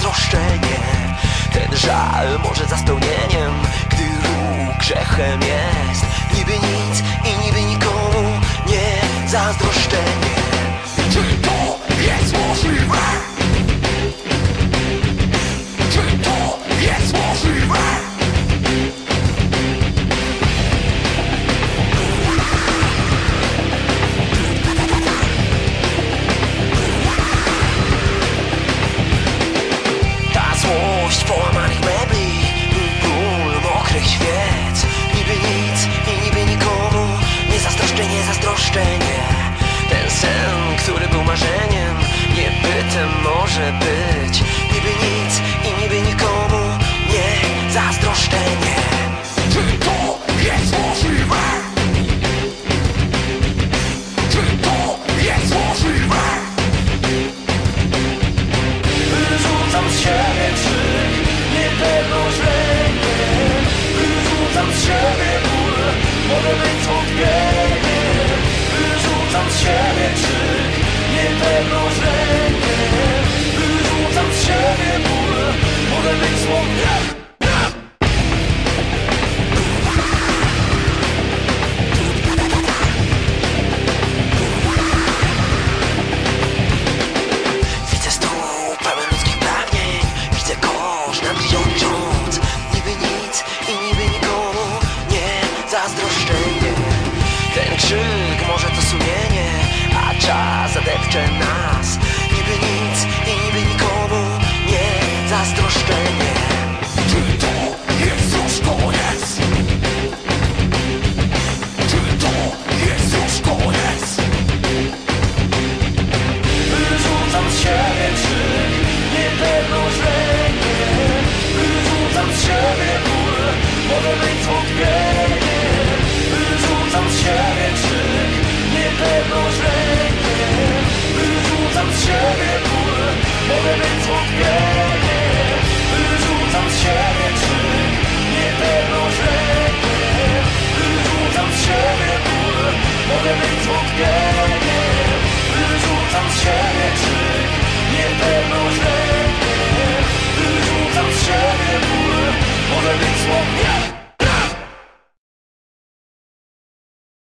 zazdroszczenie. Ten żal może za spełnieniem, gdy ruch grzechem jest. Niby nic i niby nikomu nie zazdroszczenie. Czy to jest możliwe? Czy to jest możliwe? Ta złość połamanych mebli, ból mokrych świec. Niby nic i niby nikomu nie zazdroszczenie, zazdroszczenie. Ten sen, który był marzeniem, niebytem może być. Niby nic i niby nikomu nie zazdroszczenie. Czy to jest możliwe? Czy to jest możliwe? Wyrzucam z siebie krzyk, niepewność lękę. Wyrzucam z siebie ból, mogę być zwątpieniem. Wyrzucam z siebie krzyk, niepewność lękę. Wyrzucam z siebie ból, mogę być zwątpieniem. Widzę stół pełen ludzkich pragnień, widzę kosz nad książąc. Niby nic i niby nikomu nie zazdroszczenie. Ten krzyk może to sumienie, a czas zadepcze nas.